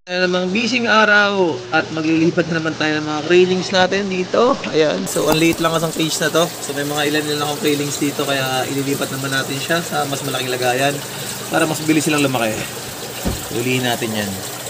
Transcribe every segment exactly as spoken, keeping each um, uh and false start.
Ayan namang bising araw at maglilipat na naman tayo ng mga railings natin dito. Ayan, so ang liit lang kasang cage na to. So may mga ilan lang akong railings dito kaya ililipat naman natin siya sa mas malaking lagayan para mas bilis silang lumaki. Ulihin natin yan.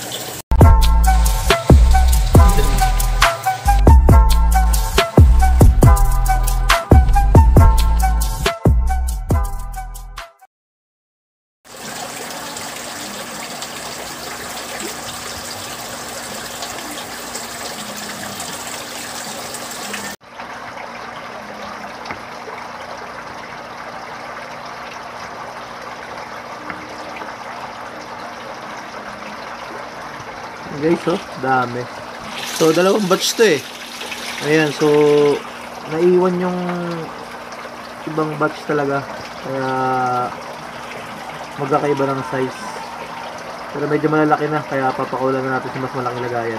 Guys, oh, dami. So, dalawang batch to eh. Ayan, so naiwan yung ibang batch talaga. Kaya magkakaiba ng size. Pero medyo malalaki na, kaya papakulan na natin sa mas malaking lagayan.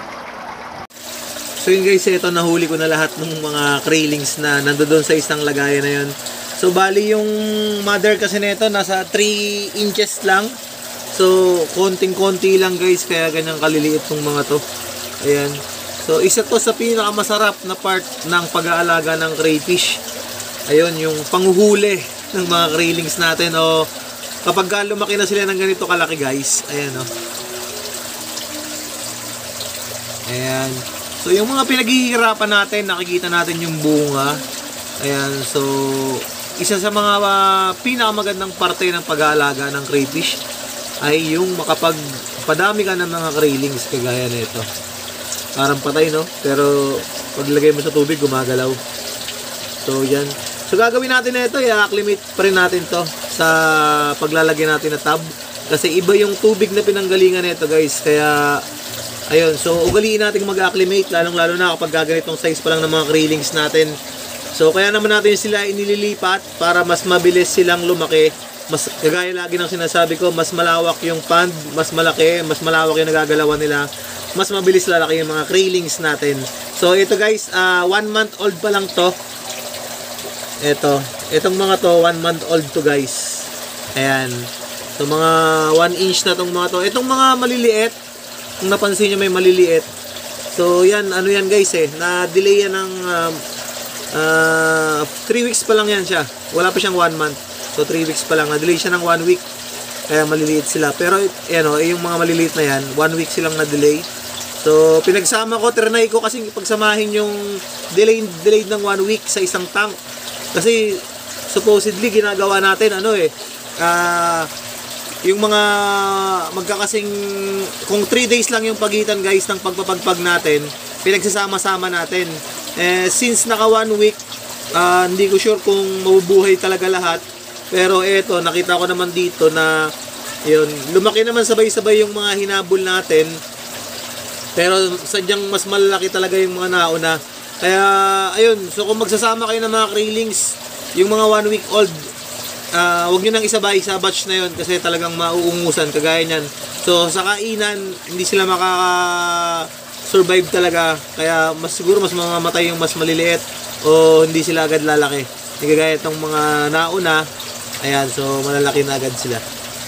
So yun guys, ito nahuli ko na lahat ng mga railings na nandoon sa isang lagayan na yun. So bali yung mother kasi nito nasa three inches lang. So, konting-konti lang guys, kaya ganyang kaliliit tong mga to. Ayan. So, isa to sa pinakamasarap na part ng pag-aalaga ng crayfish. Ayun, yung panghuhuli ng mga railings natin. O, kapag lumaki na sila ng ganito kalaki guys. Ayan o. Ayan. So, yung mga pinaghihirapan natin, nakikita natin yung bunga. Ayan. So, isa sa mga uh, pinakamagandang parte ng pag-aalaga ng crayfish ay yung makapagpadami ka ng mga railings kagaya nito. Parang patay, no? Pero paglagay mo sa tubig, gumagalaw. So, yan. So, gagawin natin na ito, i-acclimate pa rin natin to sa paglalagay natin na tub. Kasi iba yung tubig na pinanggalingan nito, guys. Kaya, ayun. So, ugaliin natin mag-acclimate, lalong-lalo na kapag gaganitong size pa lang ng mga railings natin. So, kaya naman natin sila inililipat para mas mabilis silang lumaki. Mas kagaya lagi ng sinasabi ko, mas malawak yung pond, mas malaki, mas malawak yung nagagalawan nila, mas mabilis lalaki yung mga railings natin. So ito guys, uh, one month old pa lang to. Ito, itong mga to, one month old to guys. Ayan. So mga one inch na tong mga to. Itong mga maliliit, kung napansin nyo may maliliit. So yan, ano yan guys eh, na-delay yan ng uh, uh, three weeks pa lang yan siya. Wala pa siyang one month. So three weeks pa lang, na-delay siya ng one week. Kaya maliliit sila. Pero ano, yung mga maliliit na yan, one week silang na-delay. So pinagsama ko, trinay ko kasi pagsamahin yung delay delayed ng one week sa isang tank. Kasi supposedly ginagawa natin ano eh, uh, yung mga magkakasing, kung three days lang yung pagitan guys ng pagpapagpag natin, pinagsasama-sama natin. Eh, since naka one week, uh, hindi ko sure kung mabubuhay talaga lahat. Pero eto, nakita ko naman dito na yun, lumaki naman sabay-sabay yung mga hinabol natin. Pero sadyang mas malalaki talaga yung mga nauna. Kaya ayun, so kung magsasama kayo ng mga railings, yung mga one week old, uh, huwag nyo nang isabay sa batch na yun kasi talagang mauungusan kagaya nyan. So sa kainan, hindi sila makaka-survive talaga. Kaya mas siguro mas mamamatay yung mas maliliit o hindi sila agad lalaki. Hindi kagaya itong mga nauna. Ayan, so malalaki na agad sila.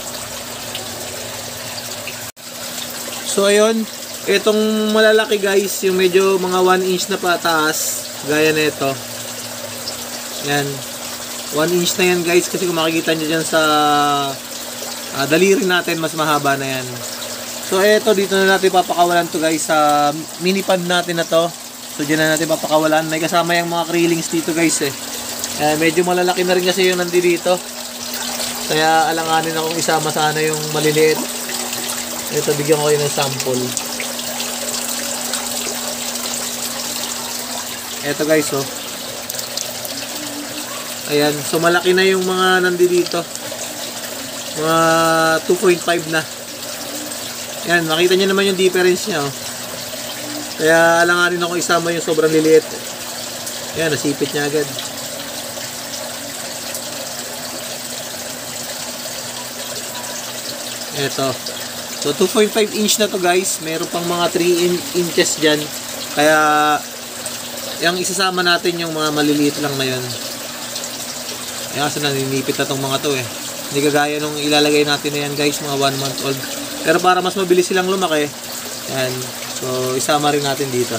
So ayun, itong malalaki guys, yung medyo mga one inch na pataas, gaya nito. Yan, one inch na yan guys, kasi kung makikita nyo dyan sa uh, daliri natin, mas mahaba na yan. So eto, dito na natin papakawalan to guys sa mini pond natin na to. So dyan na natin papakawalan. May kasama yung mga railings dito guys eh. Uh, medyo malalaki na rin kasi yung nandi dito. Kaya alanganin akong isama sana yung maliliit. Ito, bigyan ko kayo ng sample. Ito guys, oh. Ayan, so malaki na yung mga nandi dito. Mga two point five na. Ayan, makita nyo naman yung difference nya, oh. Kaya alanganin akong isama yung sobrang liliit. Ayan, nasipit niya agad. Ito. So two point five inch na to guys. Meron pang mga three inches dyan. Kaya yung isasama natin yung mga maliliit lang na yun. Ayan kasi naninipit na tong mga to eh. Hindi kagaya nung ilalagay natin na yan guys, mga one month old. Pero para mas mabilis silang lumaki, ayan, so isama rin natin dito.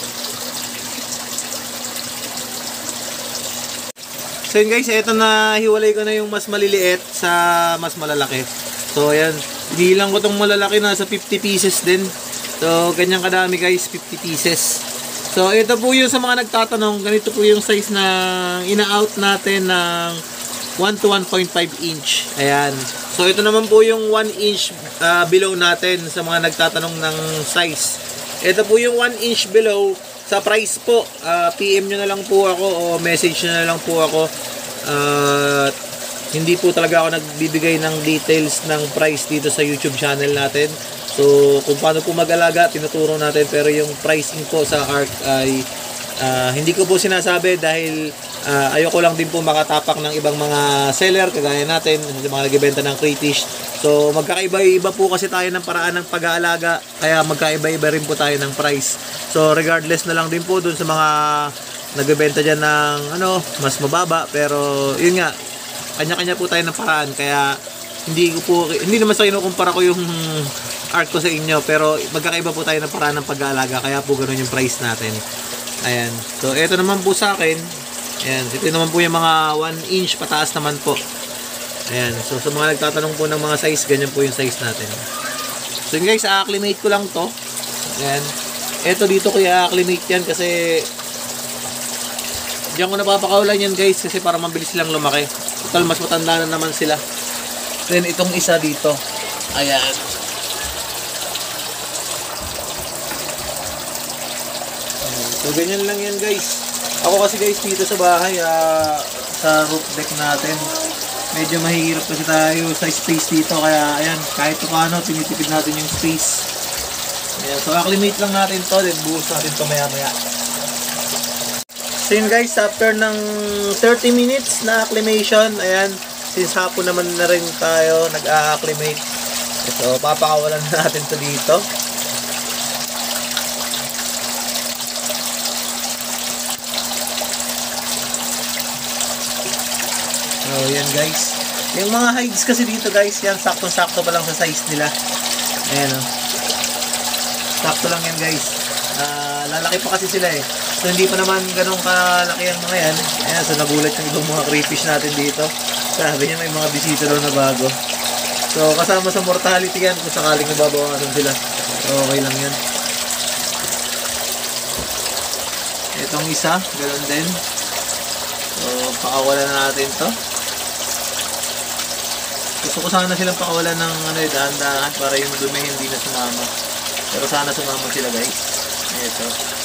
So yun guys, eto na hiwalay ko na yung mas maliliit sa mas malalaki. So ayan, hinilang ko tong malalaki na sa fifty pieces din. So ganyan kadami guys, fifty pieces. So ito po yung sa mga nagtatanong, ganito po yung size na ina-out natin ng one to one point five inch. Ayan. So ito naman po yung one inch uh, below natin sa mga nagtatanong ng size. Ito po yung one inch below. Sa price po, uh, P M nyo na lang po ako o message nyo na lang po ako. Uh, hindi po talaga ako nagbibigay ng details ng price dito sa YouTube channel natin. So kung paano po mag-alaga, tinuturo natin. Pero yung pricing po sa Ark ay uh, hindi ko po sinasabi dahil uh, ayoko lang din po makatapak ng ibang mga seller kagaya natin, mga nagbebenta ng crayfish. So magkakaiba-iba po kasi tayo ng paraan ng pag-aalaga, kaya magkaiba-iba rin po tayo ng price. So regardless na lang din po dun sa mga nagbebenta dyan ng ano, mas mababa, pero yun nga, kanya-kanya po tayo ng paraan, kaya hindi ko po, hindi naman sa kinukumpara ko yung Ark ko sa inyo, pero magkakaiba po tayo ng paraan ng pag-aalaga, kaya po ganun yung price natin. Ayan, so ito naman po sa akin, ayan, ito naman po yung mga one inch pataas naman po. Ayan, so sa mga nagtatanong po ng mga size, ganyan po yung size natin. So yun guys, a-acclimate ko lang to. Ayan, eto dito ko i-acclimate yan kasi diyan ko napapakawalan yan guys, kasi para mabilis silang lumaki. Total, mas matanda na naman sila. Then itong isa dito, ayan. So ganyan lang yan guys. Ako kasi guys dito sa bahay, uh, sa roof deck natin, medyo mahirap kasi tayo sa space dito, kaya ayan, kahit paano tinitipid natin yung space. Ayan, so acclimate lang natin to, then buhos natin to maya maya. So yun guys, after ng thirty minutes na acclimation, ayan, since hapon naman na rin tayo nag-a-acclimate, so papakawalan natin to dito. So yan guys, yung mga hides kasi dito guys, yan sakto-sakto pa lang sa size nila. Ayan o, sakto lang yan guys. Uh, lalaki pa kasi sila eh, so hindi pa naman ganun kalaki ang mga yan. Ayan, so nagulat yung ibang mga crayfish natin dito, sabi niya may mga bisita daw na bago. So kasama sa mortality yan kung sakaling nababawasan sila, so okay lang yan. Itong isa, ganoon din. So pakawalan na natin to. Gusto ko sana silang pakawalan ng ano, dahan-dahan para yung dumi hindi na sumama. Pero sana sumama sila guys. Ito.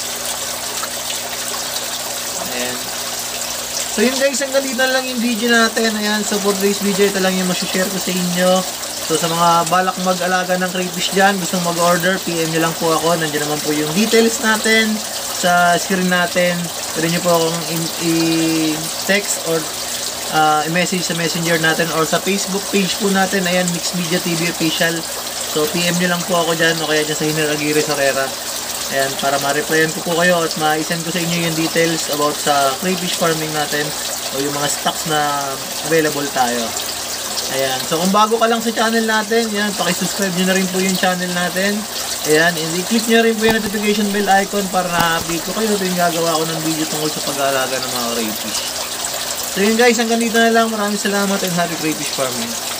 Ayan. So yun guys, hanggang dito lang yung video natin. Ayan, so for today's video, ito lang yung masashare ko sa inyo. So sa mga balak mag-alaga ng crayfish dyan, gustong mag-order, P M nyo lang po ako. Nandiyan naman po yung details natin sa screen natin. Pwede nyo po akong i-text or Uh, i-message sa messenger natin or sa Facebook page po natin. Ayan, Mix Media T V Official. So P M nyo lang po ako dyan o kaya dyan sa Hiner Aguirre Sorrera. Ayan, para ma-replyan ko po kayo at ma-send ko sa inyo yung details about sa crayfish farming natin o yung mga stocks na available tayo. Ayan, so kung bago ka lang sa channel natin, yan, paki-subscribe nyo na rin po yung channel natin. Ayan, and i-click nyo rin po yung notification bell icon para na-update ko kayo tuwing gagawa ko ng video tungkol sa pag-aalaga ng mga crayfish. So yun guys, hanggang dito na lang. Maraming salamat and happy crayfish farming.